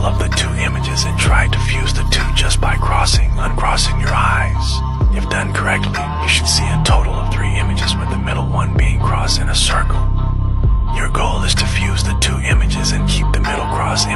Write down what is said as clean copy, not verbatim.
middle of the two images and try to fuse the two just by uncrossing your eyes. If done correctly, you should see a total of 3 images with the middle one being crossed in a circle. Your goal is to fuse the two images and keep the middle cross